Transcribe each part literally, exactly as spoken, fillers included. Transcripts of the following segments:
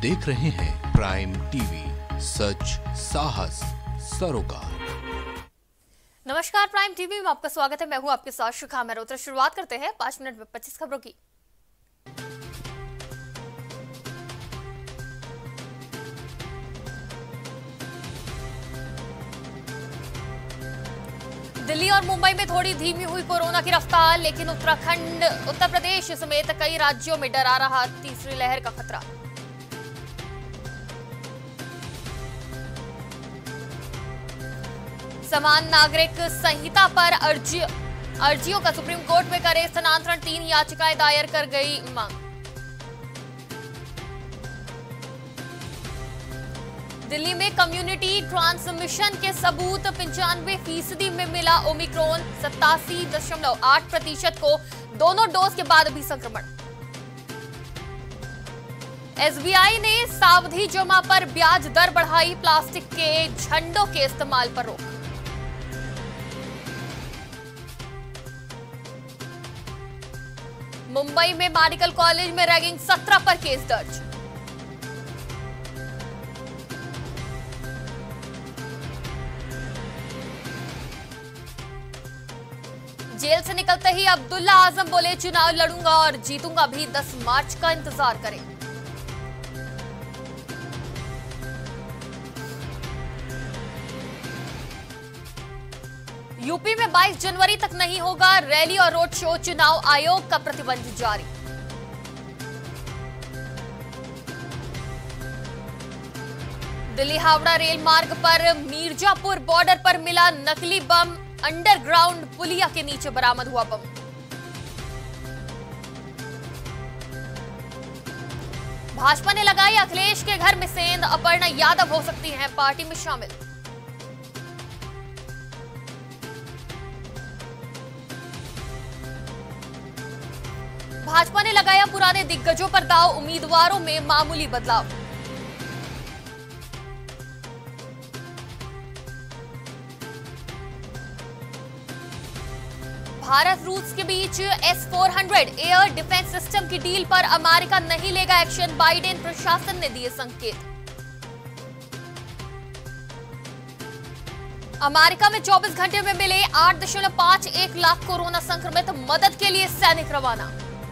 देख रहे हैं प्राइम टीवी, सच साहस सरोकार। नमस्कार, प्राइम टीवी में आपका स्वागत है। मैं हूं आपके साथ शिखा मेहरोत्रा। शुरुआत करते हैं पांच मिनट में पच्चीस खबरों की। दिल्ली और मुंबई में थोड़ी धीमी हुई कोरोना की रफ्तार, लेकिन उत्तराखंड, उत्तर प्रदेश समेत कई राज्यों में डरा रहा तीसरी लहर का खतरा। समान नागरिक संहिता पर अर्जी अर्जियों का सुप्रीम कोर्ट में करे स्थानांतरण, तीन याचिकाएं दायर कर गई मांग। दिल्ली में कम्युनिटी ट्रांसमिशन के सबूत पंचानवे फीसदी में मिला ओमिक्रॉन, सत्तासी दशमलव आठ प्रतिशत को दोनों डोज के बाद भी संक्रमण। एसबीआई ने सावधि जमा पर ब्याज दर बढ़ाई, प्लास्टिक के झंडों के इस्तेमाल पर रोक। मुंबई में मेडिकल कॉलेज में रैगिंग, सत्रह पर केस दर्ज। जेल से निकलते ही अब्दुल्ला आजम बोले, चुनाव लड़ूंगा और जीतूंगा भी, दस मार्च का इंतजार करें। यूपी में बाईस जनवरी तक नहीं होगा रैली और रोड शो, चुनाव आयोग का प्रतिबंध जारी। दिल्ली हावड़ा रेल मार्ग पर मीरजापुर बॉर्डर पर मिला नकली बम, अंडरग्राउंड पुलिया के नीचे बरामद हुआ बम। भाजपा ने लगाई अखिलेश के घर में सेंध, अपर्णा यादव हो सकती हैं पार्टी में शामिल। भाजपा ने लगाया पुराने दिग्गजों पर दांव, उम्मीदवारों में मामूली बदलाव। भारत रूस के बीच S four hundred air defence system की डील पर अमेरिका नहीं लेगा एक्शन, बाइडेन प्रशासन ने दिए संकेत। अमेरिका में चौबीस घंटे में मिले आठ दशमलव पांच एक लाख कोरोना संक्रमित, मदद के लिए सैनिक रवाना।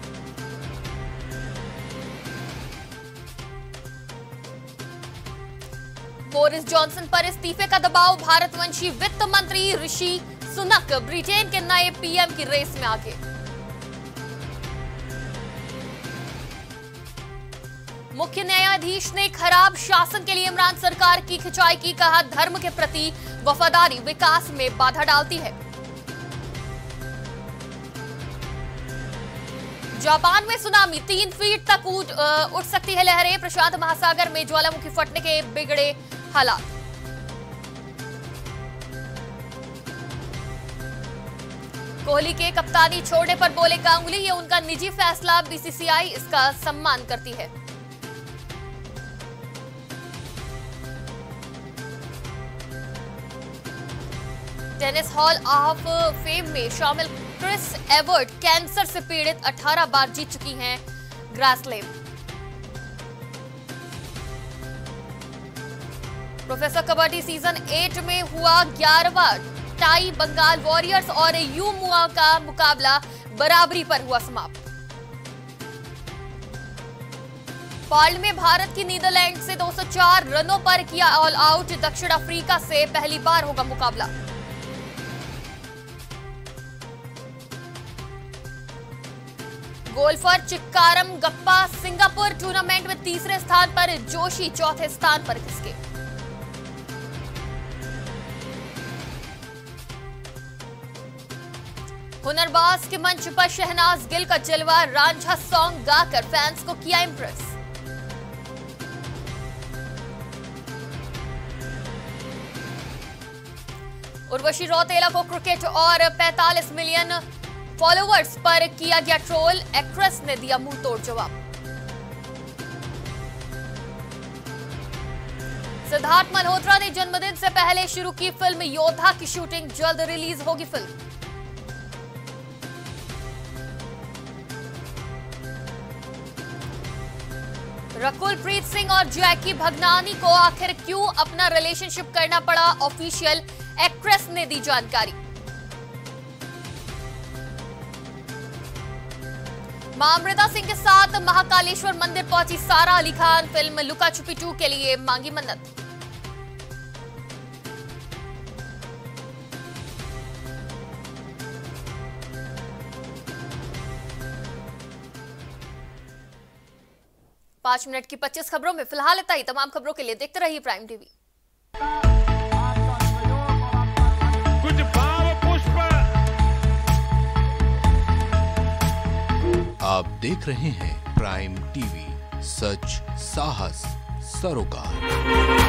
बोरिस जॉनसन पर इस्तीफे का दबाव, भारतवंशी वित्त मंत्री ऋषि सुनक ब्रिटेन के नए पीएम की रेस में आगे। मुख्य न्यायाधीश ने खराब शासन के लिए इमरान सरकार की खिंचाई की, कहा धर्म के प्रति वफादारी विकास में बाधा डालती है। जापान में सुनामी, तीन फीट तक उठ, उठ सकती है लहरें, प्रशांत महासागर में ज्वालामुखी फटने के बिगड़े हालात। कोहली के कप्तानी छोड़ने पर बोले गांगुली, ये उनका निजी फैसला, बीसीसीआई इसका सम्मान करती है। टेनिस हॉल ऑफ फेम में शामिल क्रिस एवर्ट कैंसर से पीड़ित, अठारह बार जीत चुकी हैं grand slam. Professor kabaddi season eight में हुआ ग्यारहवां टाई, बंगाल वॉरियर्स और यू मुआ का मुकाबला बराबरी पर हुआ समाप्त। पार्ल में भारत की नीदरलैंड से दो सौ चार रनों पर किया ऑल आउट, दक्षिण अफ्रीका से पहली बार होगा मुकाबला। गोल्फर चिक्कारम गप्पा सिंगापुर टूर्नामेंट में तीसरे स्थान पर, जोशी चौथे स्थान पर खिसके। हुनरबाज के मंच पर शहनाज गिल का जलवा, रांझा सॉन्ग गाकर फैंस को किया इंप्रेस। उर्वशी रौतेला को क्रिकेट और पैंतालीस मिलियन फॉलोवर्स पर किया गया ट्रोल, एक्ट्रेस ने दिया मुंह तोड़ जवाब। सिद्धार्थ मल्होत्रा ने जन्मदिन से पहले शुरू की फिल्म योद्धा की शूटिंग, जल्द रिलीज होगी फिल्म। रकुल प्रीत सिंह और जैकी भगनानी को आखिर क्यों अपना रिलेशनशिप करना पड़ा, ऑफिशियल एक्ट्रेस ने दी जानकारी। मां अमृता सिंह के साथ महाकालेश्वर मंदिर पहुंची सारा अली खान, फिल्म लुका छुपी टू के लिए मांगी मन्नत। पांच मिनट की पच्चीस खबरों में फिलहाल इतना ही। तमाम खबरों के लिए देखते रहिए प्राइम टीवी। कुछ भाव पुष्प। आप देख रहे हैं प्राइम टीवी, सच साहस सरोकार।